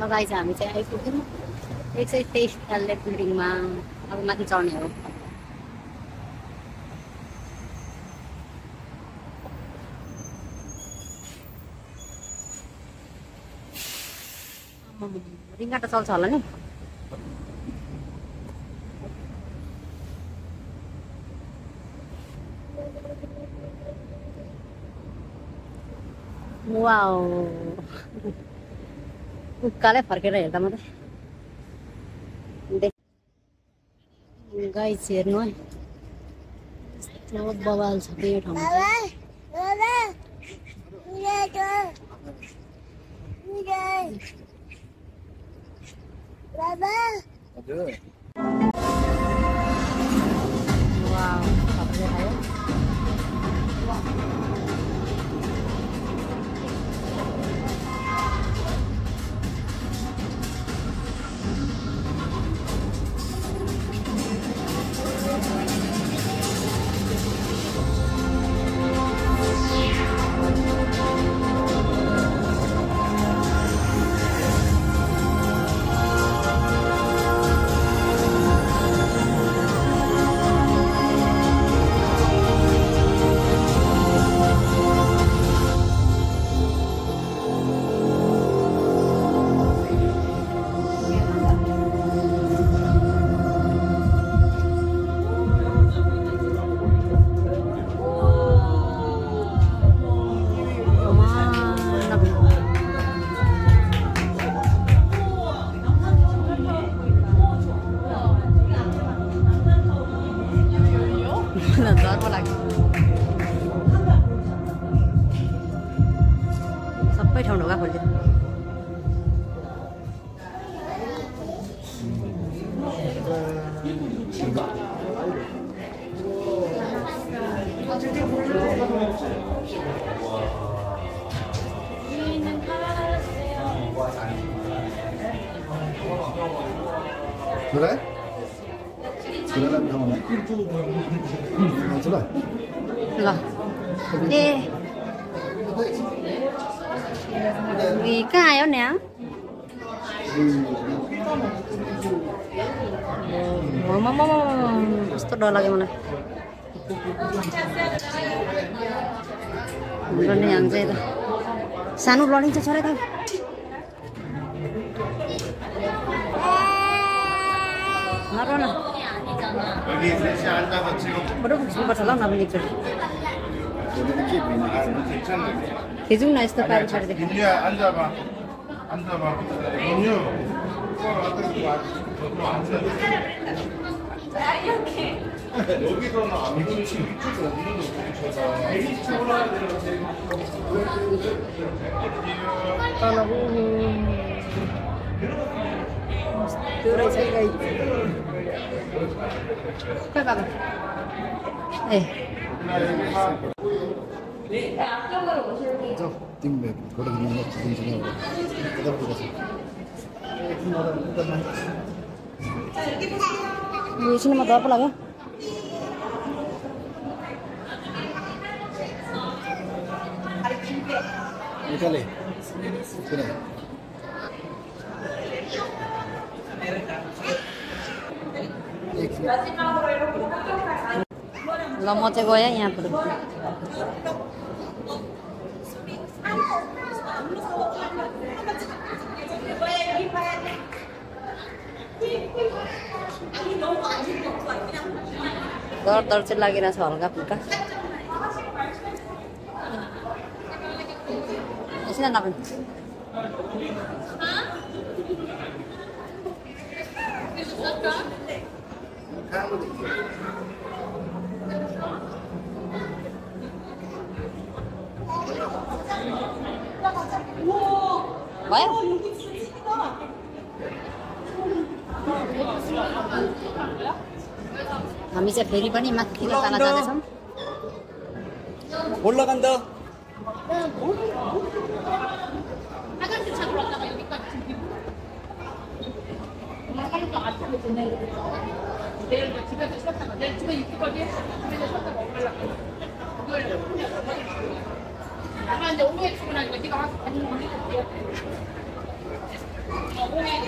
लगाइ चाहिँ हामी चाहिँ आइपुग्यौँ 123 तल्ले बिल्डिङमा अब माथि चढ्ने हो रिङ्गाटा चल्छ होला नि वाउ उकालै फर्केर हेर्दा मात्रै गाइस हेर्नु है यस्तो बवाल छ यो ठाउँमा वाउ सबैले खायो सबै ठाउँ ढोका खोल्यो 그래? 그러면 병원에? ल ए कहाँ आयो नि कस्तो डर लाग्यो मलाई हाम्रो नि हामी चाहिँ सानो लडिन्छ छोरा त नरोन फोटो खिच्नुपर्छ ल नभने एकचोटि खिचौँ न यस्तो पारी पारीदेखि त्यो रहेछ कहाँ गएको ए सिनेमा डर पो लाग्यो ल म चाहिँ गएँ यहाँबाट डर चाहिँ लागिरहेछ हल्का फुल्का एकछिन नभन् भयो हामी चाहिँ फेरि पनि माथि जान जाँदैछौँ 올라간다.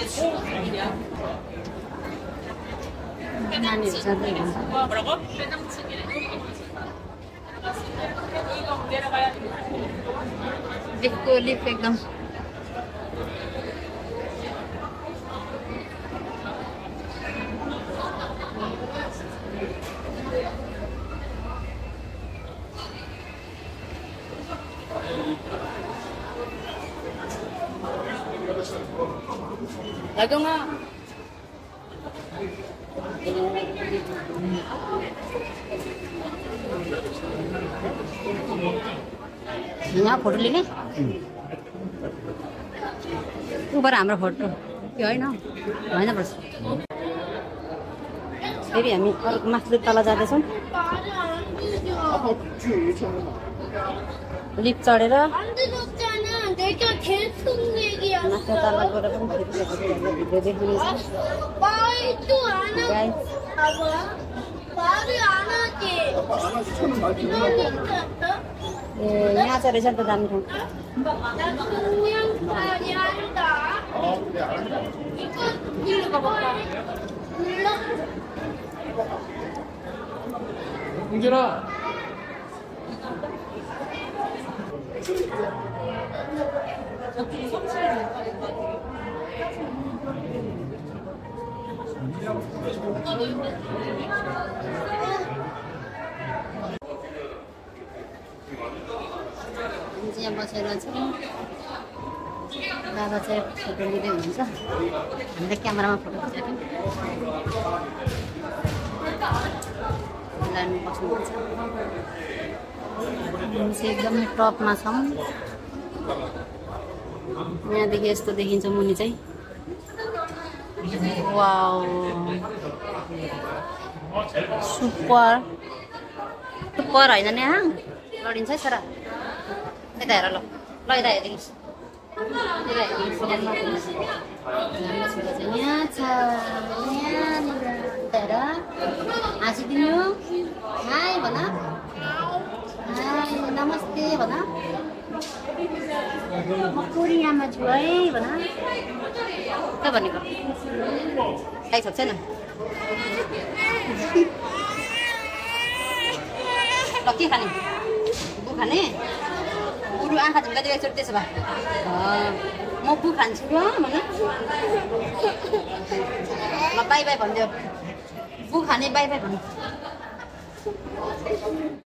나는 저기 뭐라고? लिपको लिप एकदम 나경아. यहाँ फोटो लिने ऊबाट हाम्रो फोटो त्यो होइन होइन पर्छ फेरि हामी अलिक माथि तल जाँदैछौँ लिफ्ट चढेर 내가 계속 얘기하는 माथि तल गएर पनि फेरि भिडियो देख्नुहुनेछ 말도 안 गाई 하고 봐봐 말을 안 하지 ए यहाँ चाहिँ रहेछ नि त दामी ठाउँ 나 그냥 말이 한다 이거 가볼까 몰라 홍준아. यहाँ बसेर चाहिँ दादा चाहिँ फोटो लिँदै हुनुहुन्छ हामीले क्यामेरामा फोटो खिचेको लानु बस्नुहुन्छ हामी चाहिँ एकदमै टपमा छौँ यहाँदेखि यस्तो देखिन्छ मुनि चाहिँ वाउ सुपर सुपर होइन नि यहाँ लडिन्छ है छोरा यता हेर ल यता हेरिदिनुहोस् यता हेरिदिनुहोस् यहाँ छ यहाँनिर हेर हाँसिदिनु हाई भन हाई नमस्ते भन म कोरियामा छु है भन के भनेको खाइ सक्दैन ल के खाने बु खाने बुढो आँखा झुम्काइदियो एकचोटि त्यसो भए म बु खान्छु ल भन ल बाई बाई भनिदियो बु खाने बाई बाई भन्नु